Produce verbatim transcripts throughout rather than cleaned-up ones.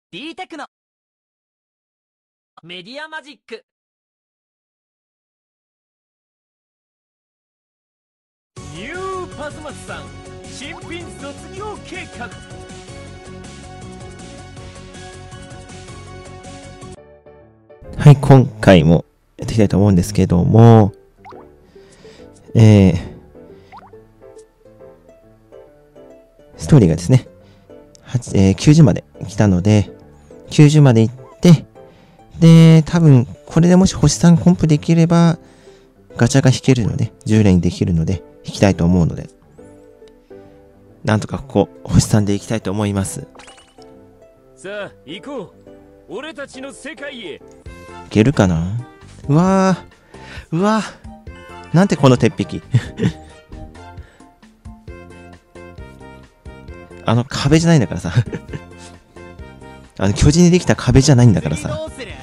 D テクノメディアマジック。ニューパスマツさん新品卒業計画。 はい、今回もやっていきたいと思うんですけども、えー、ストーリーがですね、えー、きゅうじゅうまで来たので、きゅうじゅうまで行って、で、多分、これでもし星さんコンプできれば、ガチャが引けるので、じゅう連できるので、引きたいと思うので、なんとかここ、星さんで行きたいと思います。 さあ、行こう。俺たちの世界へ。 いけるかな。うわー、うわー、なんてこの鉄壁。あの壁じゃないんだからさ。あの巨人にできた壁じゃないんだからさ。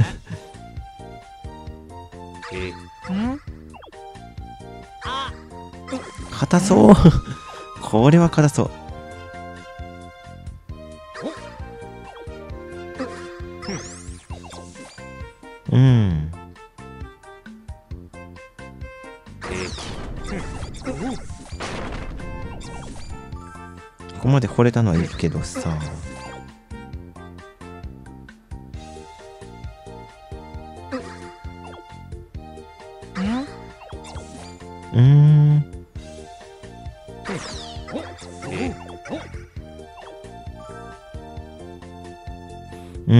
硬そう。これは硬そう。うん。ここまで惚れたのはいいけどさ。うーん。うん。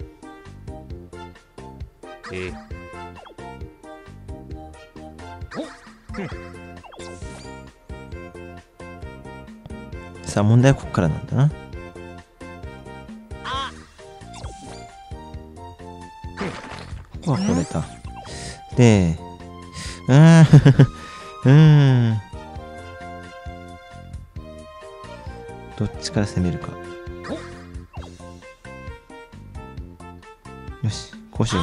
さあ問題はここからなんだな。ここは惚れた。で、うーん、うーん。どっちから攻めるか。よし、こうしよ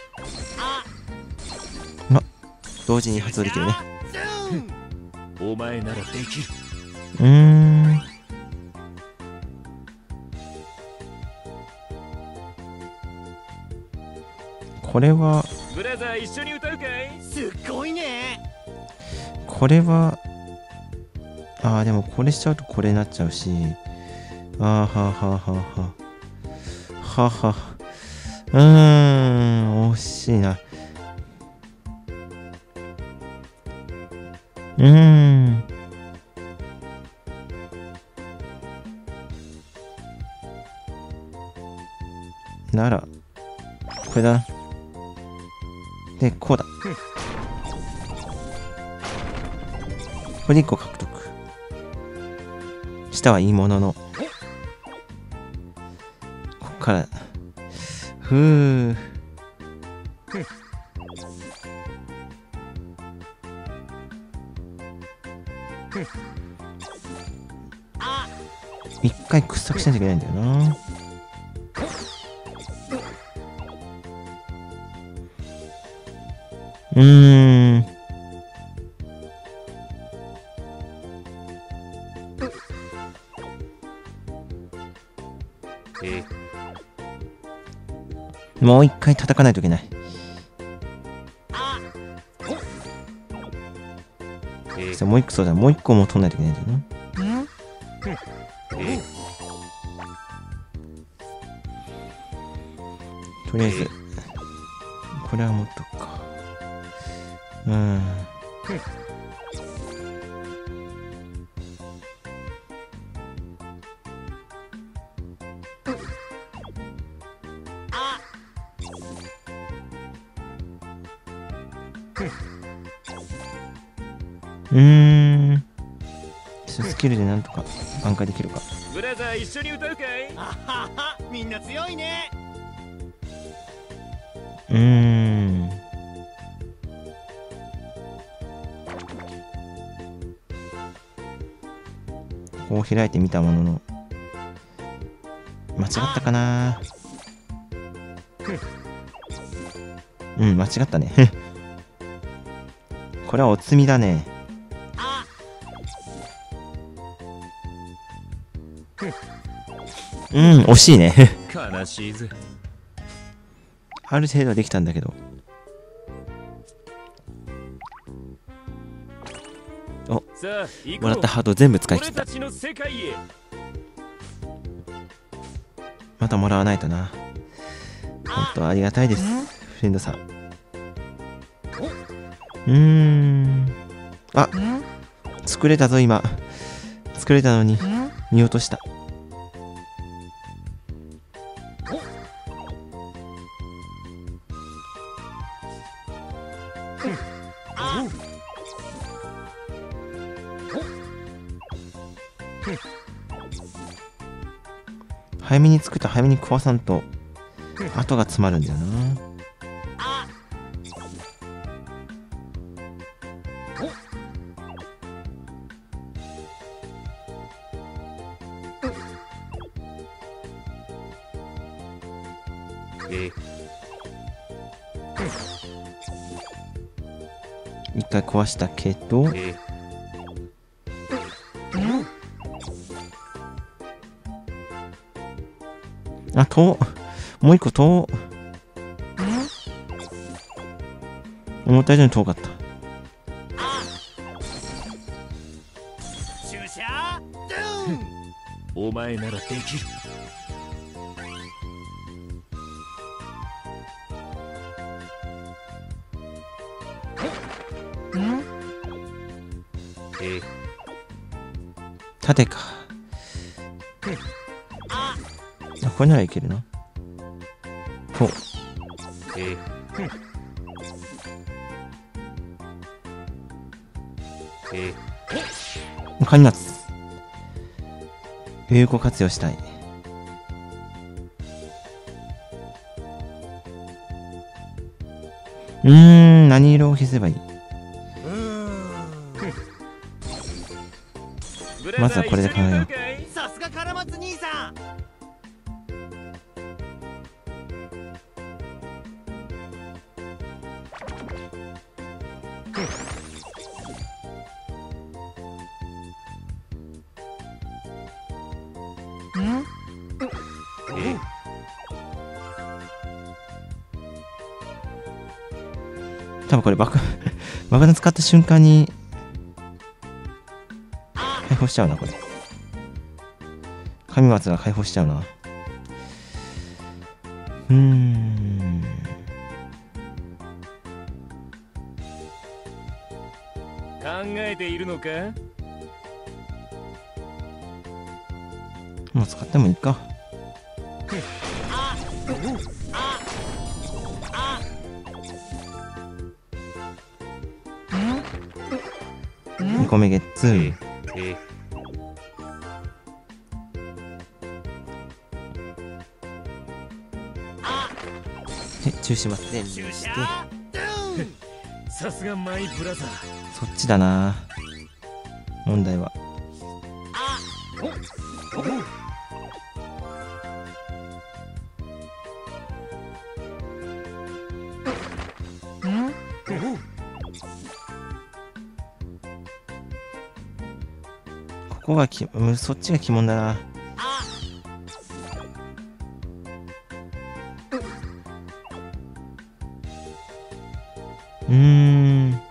う。あ、同時に発動できるね。 お前ならできる。 うーん。これはブラザー一緒に歌うかい。すっごいね。 これはああでもこれしちゃうとこれになっちゃうし、あーははははははうーん惜しいな。うーんならこれだな。でこうだ。これでいっこ獲得。下はいいものの、こっからふう一回掘削しないといけないんだよな。うーんもう一回叩かないといけない。そうもう一個そうだもう一個も取んないといけないんだよな。とりあえずこれは持っとくか。うんうーんスキルでなんとか挽回できるか。 ブラザー一緒に歌うかい。あははみんな強いね。 うーんこう開いてみたものの間違ったかな。うん間違ったね。これはおつみだね。うん惜しいね。 悲しいぜ。 ある程度はできたんだけど。お、 さあ行こう。 もらったハート全部使い切った。 俺たちの世界へ。 またもらわないとな。本当ありがたいです、フレンドさん。うーん。あ、作れたぞ今。作れたのに見落とした。早めに作った早めに食わさんと後が詰まるんだよな。一回壊したけど、あ、遠もう一個遠思った以上に遠かった。 お前ならできる。 縦か。あ、これならいけるな。ほう。カニナツ有効活用したい。うーん、何色を消せばいい？まずはこれで考えよう。 さすがカラマツ兄さん。 多分これ爆爆弾使った瞬間に解放しちゃうな。これ神松が解放しちゃうな。うーん、 考えているのか？ もう使ってもいいか。にこめゲッツー。で中止待ってして、 さすがマイブラザー。 そっちだな問題は。ここがき、うん、そっちが鬼門だな。うーん、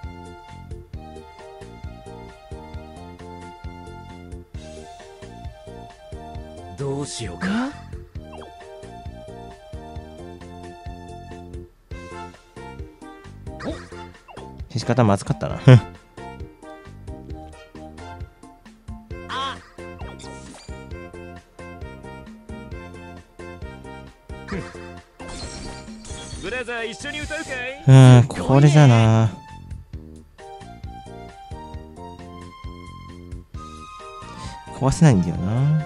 どうしようか。 消し方まずかったな。 ブラザー一緒に歌うかい？ うん、これじゃな。壊せないんだよな。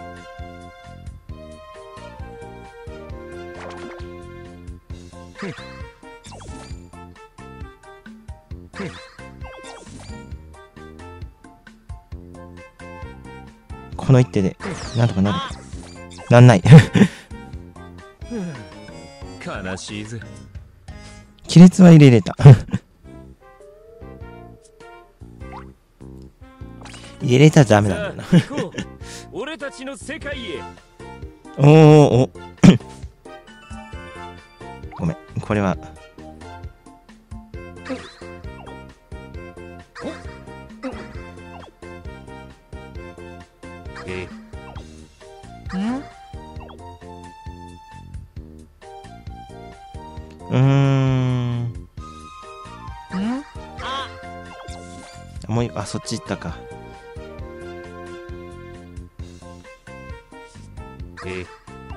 この一手でなんとかなる。なんない。 悲しいぜ。 亀裂は入れれた。入れれたらダメなんだよな。 俺たちの世界へ。 おーおこれは。 えうーん。もう一個、あ、そっち行ったか。 え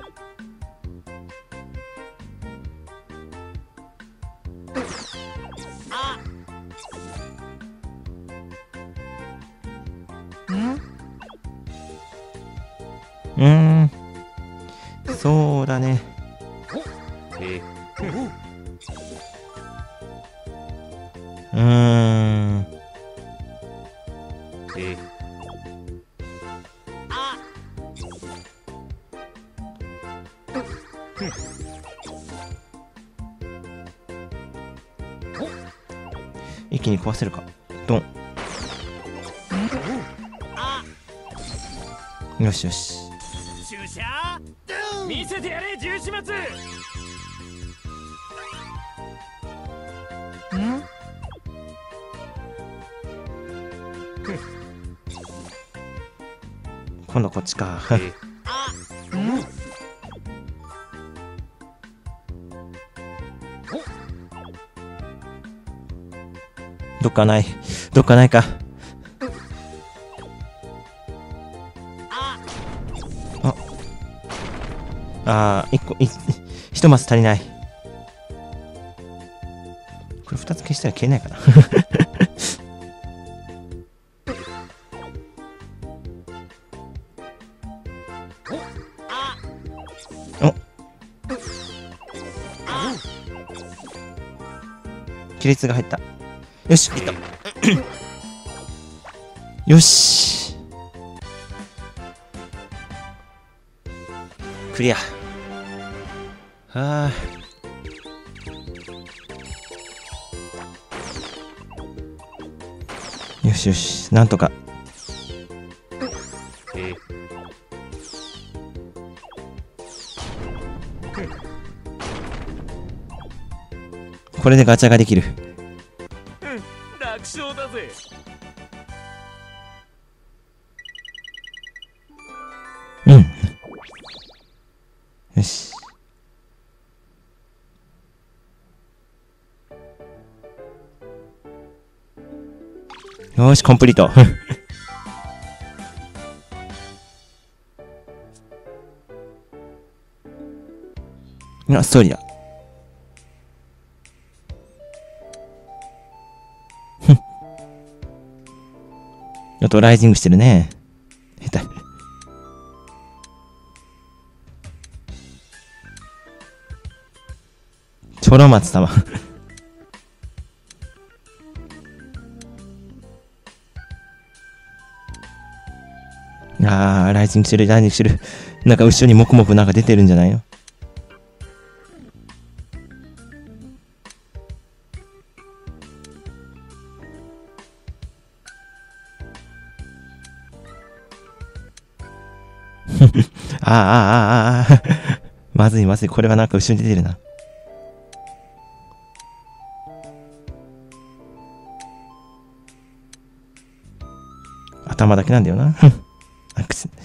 うーん。そうだね。 えうーん。 え一気に壊せるか。ドン。よしよし。 注射見せてやれ十四松。 今度こっちか。 えどっかない。どっかないか。あ。あー、一個、い、一マス足りない。これ二つ消したら消えないかな。お。亀裂が入った。よし、いった。よし。クリア。はあ。よしよし、なんとか。 えこれでガチャができる。 楽勝だぜ。 うん。よし。よーし、コンプリート。いや、ストーリーだ。あとライジングしてるね。下手。チョロ松様。あー、ライジングしてる、ライジングしてる。なんか後ろにもくもくなんか出てるんじゃないの？あーあーあーあーまずいまずい。これはなんか後ろに出てるな。頭だけなんだよな。あくす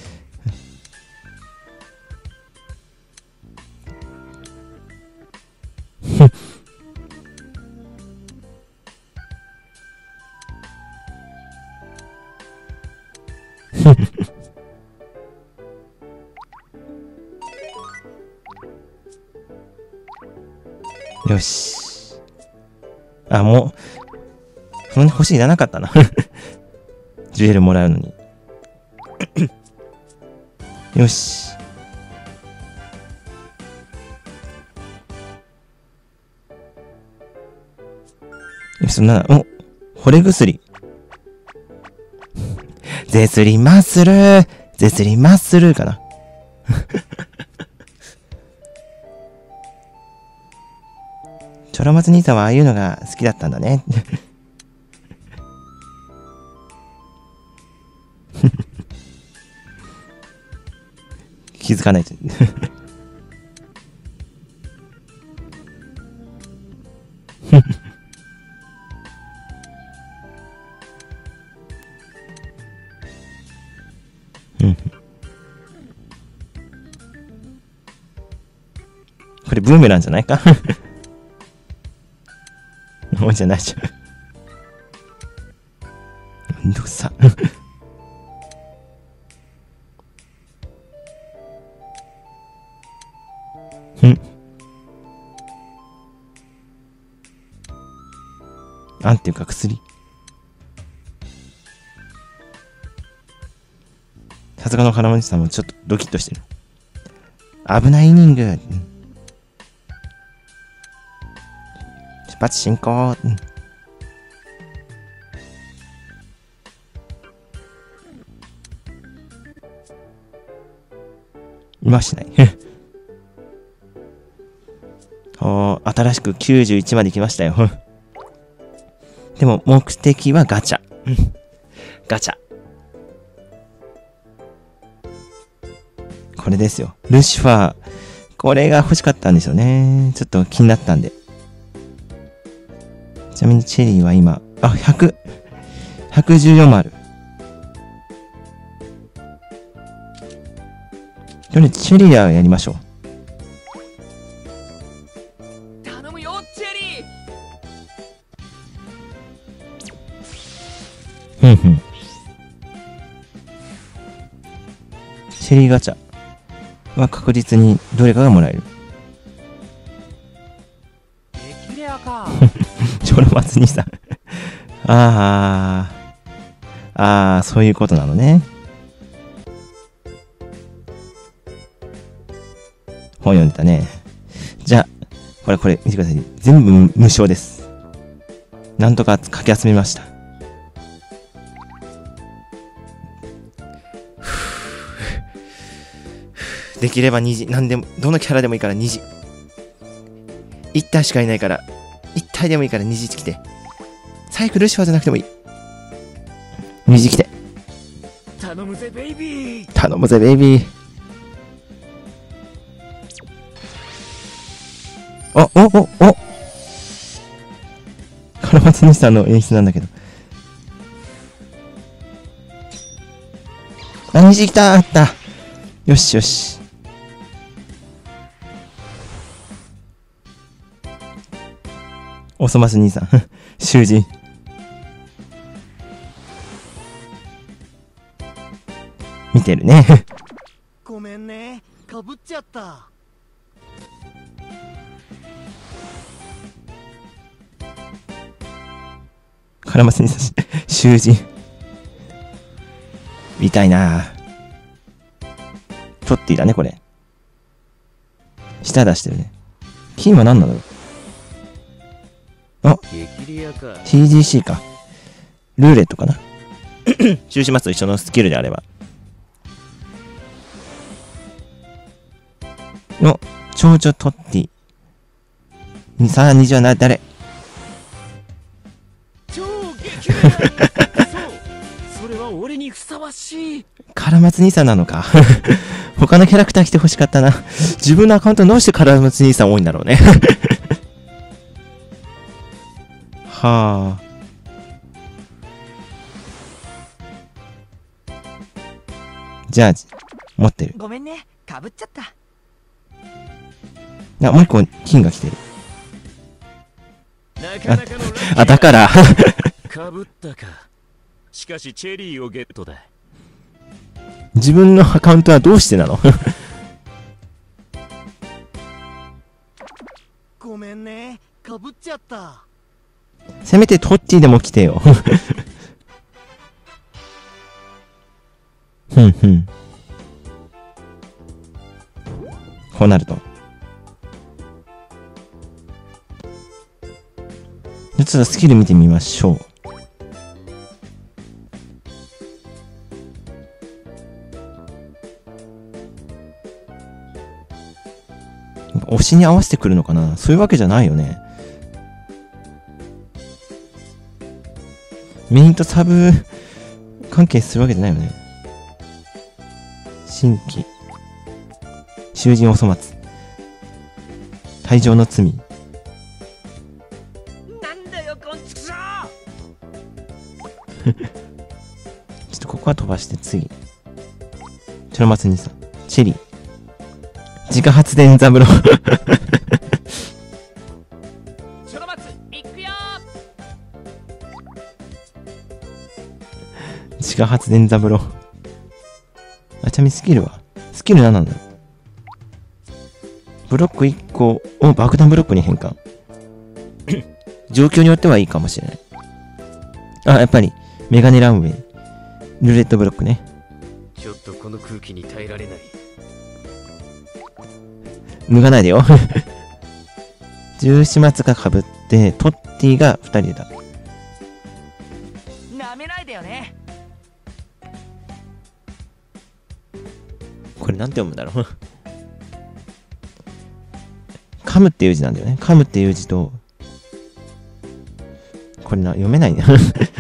よし。あ、もう、そんな星いらなかったな。ジュエルもらうのに。よし。よし、そんな、お、惚れ薬。ゼスリマッスルーゼスリマッスルーかな。チョロマツ兄さんはああいうのが好きだったんだね。気づかないと。 これブーメランじゃないかもうじゃないじゃん。めんどくさ。んなんていうか薬。さすがの金持ちさんもちょっとドキッとしてる。危ないイニング。うん、出発進行。うん、今しない。おー、新しくきゅうじゅういちまで来ましたよ。でも目的はガチャ。ガチャ。これですよ。ルシファー。これが欲しかったんですよね。ちょっと気になったんで。ちなみにチェリーは今、あ、ひゃく、ひゃくじゅうよん丸。とりあえずチェリーはやりましょう。 頼むよチェリー。 ふんふん。チェリーガチャは確実にどれかがもらえる。 激レアか。 チョロマツ兄さん。ああ、ああ、そういうことなのね。本読んでたね。じゃあ、これこれ見てください。全部無償です。なんとかかき集めました。できればにじ。なんでも、どのキャラでもいいからにじ。いち体しかいないから、いち体でもいいからにじ来て。最悪ルシファーじゃなくてもいい。にじ来て。 頼むぜベイビー。 頼むぜベイビー。お、お、お、お。カラマツニさんの演出なんだけど。あ、にじ来た。あった。よしよし。おそます兄さん。囚人。見てるね。 ごめんね。かぶっちゃった。 カラマツ兄さん、囚人。痛いな。トッティだね、これ。舌出してるね。金は何なの？あ、 激レアか。 ティージーシー か。ルーレットかな。中止マスと一緒のスキルであれば。の、蝶々トッティ。さあ、虹はな、誰？ 超激レア。そう。それは俺にふさわしい。 カラマツ兄さんなのか。他のキャラクター来てほしかったな。自分のアカウントどうしてカラマツ兄さん多いんだろうね。はあ。じゃあ、持ってる。 ごめんね。かぶっちゃった。 あ、もう一個金が来てる。 なかなかのラッキー。 あ、だから。 かぶったか。しかしチェリーをゲットだ。 自分のアカウントはどうしてなの？ ごめんね。かぶっちゃった。 せめてトッティでも来てよ。ふんふん。こうなると。ちょっとスキル見てみましょう。推しに合わせてくるのかな？そういうわけじゃないよね。メインとサブ関係するわけじゃないよね。新規。囚人お粗末。退場の罪。 なんだよ、こんちくしょうちょっとここは飛ばして次。チョロマツ兄さん。チェリー。自家発電ザブロ。 火発電ザブロ。あ、ちなみにスキルはスキル何なんだろう。ブロックいっこを爆弾ブロックに変換。状況によってはいいかもしれない。あ、やっぱりメガネランウェイ。ルーレットブロックね。 ちょっとこの空気に耐えられない。 脱がないでよ。十四松が被って、トッティがふたりだ。 なめないでよね。 これなんて読むんだろう。噛むっていう字なんだよね。噛むっていう字と、これな、読めないな。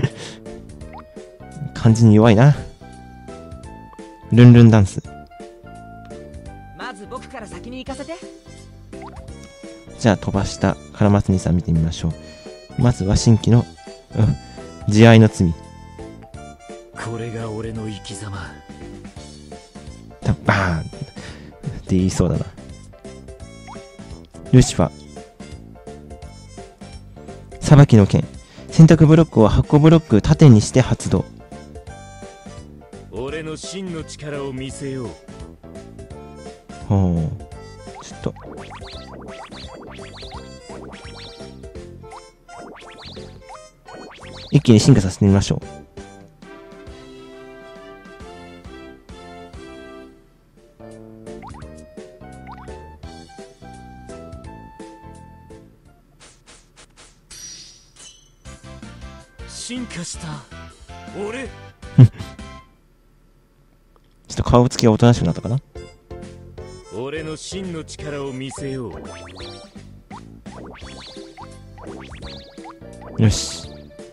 漢字に弱いな。ルンルンダンス。 まず僕から先に行かせて。 じゃあ飛ばしたカラマツニさん見てみましょう。まずは新規の、うん、慈愛の罪。 これが俺の生き様。 バーンって言いそうだな。ルシファー。裁きの剣。選択ブロックを箱ブロック縦にして発動。 俺の真の力を見せよう。 ほう。ちょっと。一気に進化させてみましょう。 進化した俺。 ちょっと顔つきがおとなしくなったかな。 俺の真の力を見せよう。 よし。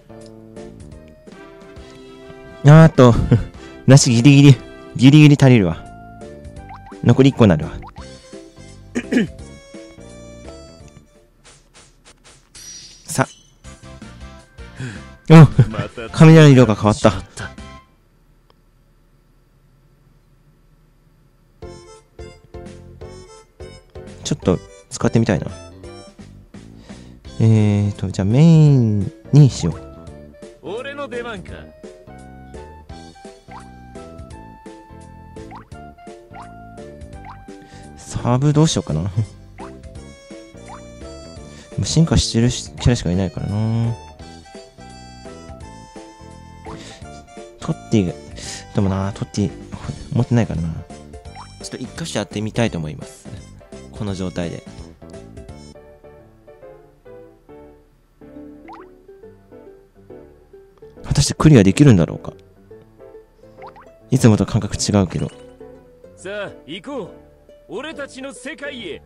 あーっと梨ギリギリギリギリ足りるわ。残りいっこになるわ。さあ、うん、雷の色が変わった。ちょっと使ってみたいな。えーと、じゃあメインにしよう。 俺の出番か。 サブどうしようかな。進化してるキャラしかいないからな。トッティが、でもな、トッティ持ってないからな。ちょっと一箇所やってみたいと思います。この状態で。果たしてクリアできるんだろうか。いつもと感覚違うけど。 さあ行こう、俺たちの世界へ。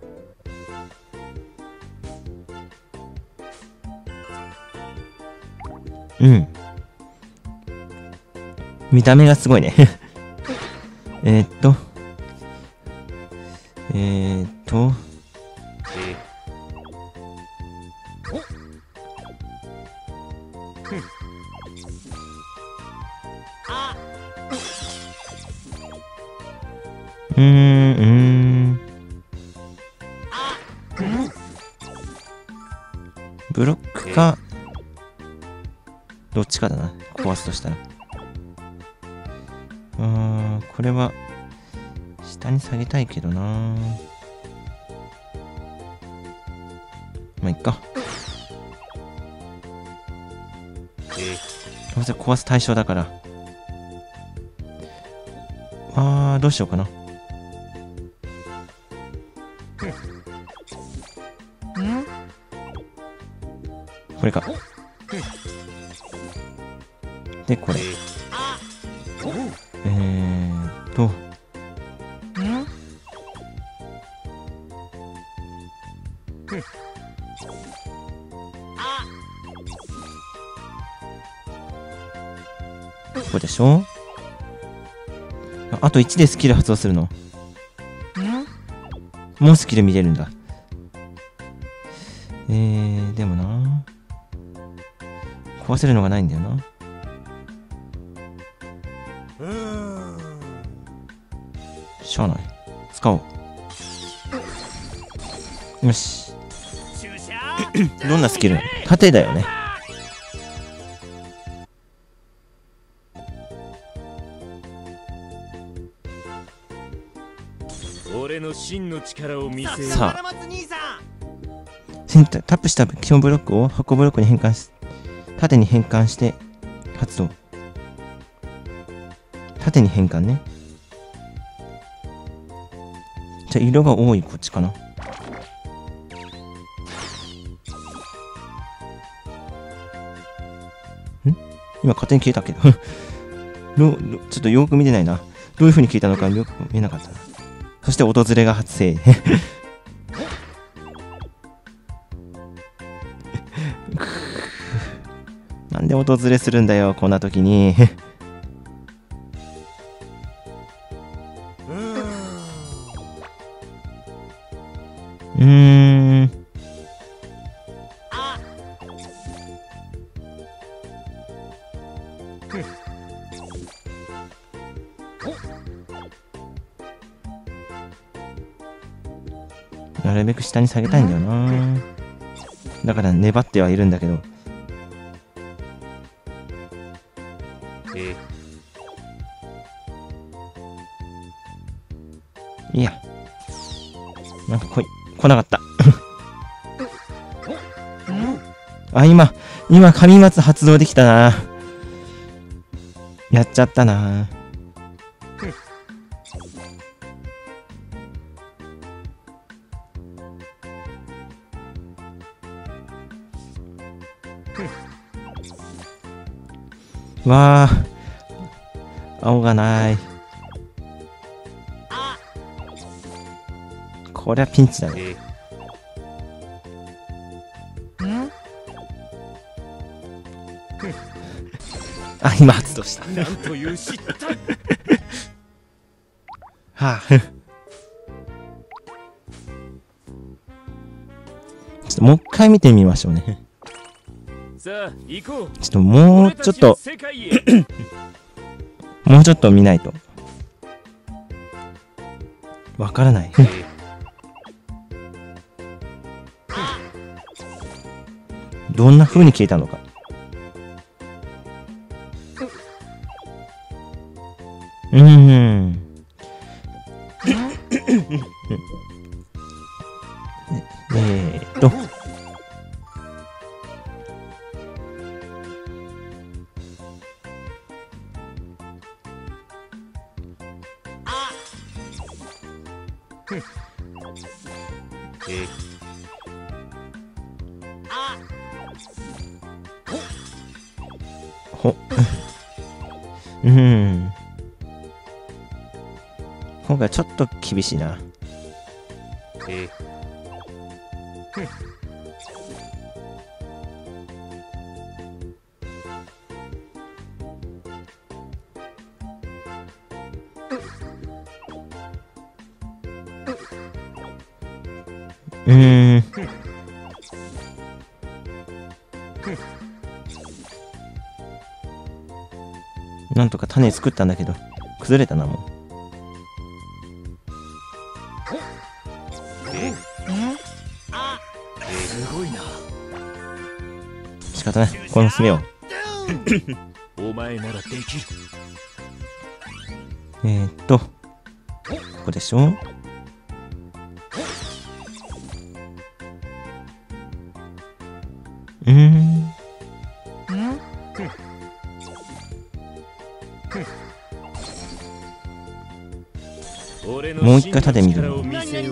うん。見た目がすごいね。えっと。えーっと。 えあうーん、うーん。ブロックか、どっちかだな。壊すとしたら。うーん、これは、下に下げたいけどな。まあ、いっか。どうせ壊す対象だから。あー、どうしようかな。これか。で、これ。えーっと。ここでしょ。あといちでスキル発動するの。もうスキル見れるんだ。えー、でもな。壊せるのがないんだよな。しゃあない。使おう。よし。どんなスキル？縦だよね。 力を見せよう。 さあ選択タップした基本ブロックを箱ブロックに変換し縦に変換して発動。縦に変換ね。じゃあ色が多いこっちかな。ん今勝手に消えたけどどどちょっとよく見てないな。どういう風に消えたのかよく見えなかったな。そして訪れが発生なんで訪れするんだよこんな時にうーんなるべく下に下げたいんだよな。だから粘ってはいるんだけど。 えいや。なんか来い、来なかった。あ、今、今、神松発動できたな。やっちゃったな。わあ、青がない。こりゃピンチだね。あ、今発動した。 なんという失態はあ、ちょっともう一回見てみましょうね。 さあ行こう。 ちょっともうちょっと世界へもうちょっと見ないとわからないどんな風に消えたのか。うーんえーっとえほうーん今回ちょっと厳しいな。 えうーんなんとか種作ったんだけど崩れたなもう。 すごいな。 仕方ないこの娘をお前ならできる。 えー、っとここでしょ。うーんもう一回縦見るの。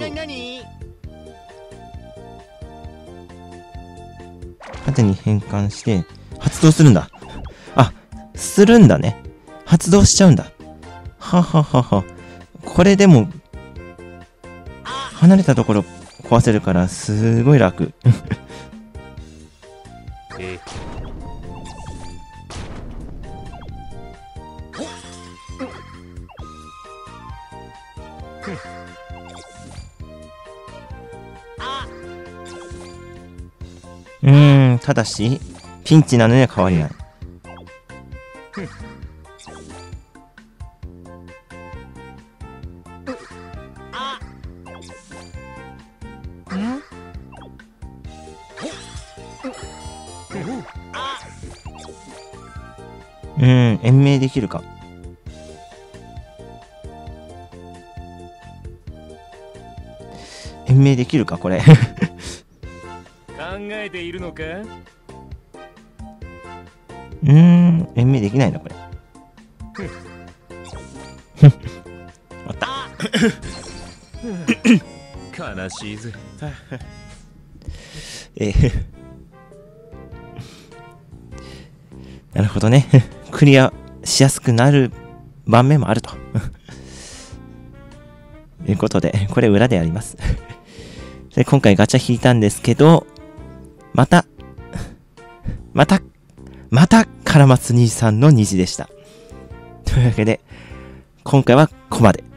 縦に変換して発動するんだ。あ、するんだね。発動しちゃうんだ。はははは。これでも離れたところ壊せるからすごい楽えうーん、ただしピンチなのには変わりない。うーん、延命できるか。 延命できるかこれ。 考えているのか？ うーん、延命できないな、これ。あった。 悲しいぜ。 えー、なるほどね。クリアしやすくなる盤面もあると。いうことで、これ裏であります。で、今回ガチャ引いたんですけど、また、また、また、カラマツ兄さんの虹でした。というわけで、今回はここまで。